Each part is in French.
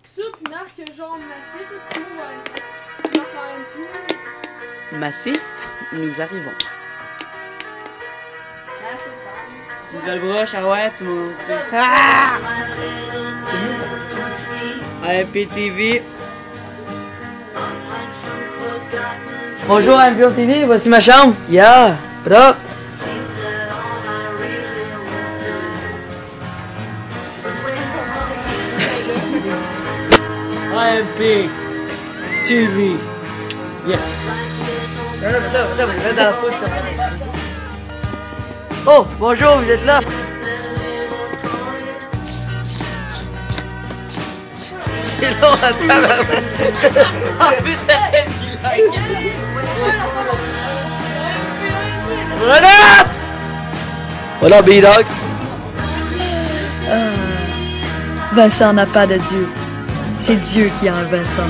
Ça, puis marque genre massif, ou genre quand même plus. Massif, nous arrivons. Ah, c'est pas. Nouvelle broche, ah ouais, tout le monde. Ah! IMPTV. Bonjour IMPTV, voici ma chambre. Yeah, what up? IMP TV. Yes. Attends, vous êtes dans la poudre comme ça. Oh, bonjour, vous êtes là? C'est long à tabarnak. En plus, ça fait like. Voilà! Voilà, B-Dog. Vincent n'a pas de Dieu. C'est Dieu qui a un Vincent.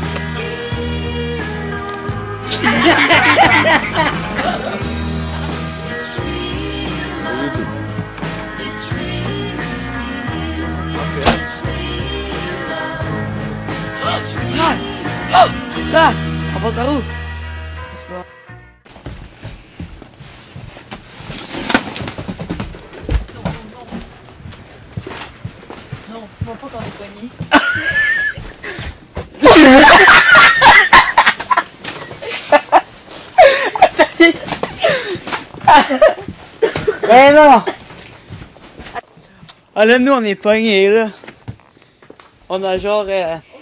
Là! On passe par où? Non, tu vois pas qu'on est poignés. Ben non! Ah là, nous, on est pognés, là. On a genre...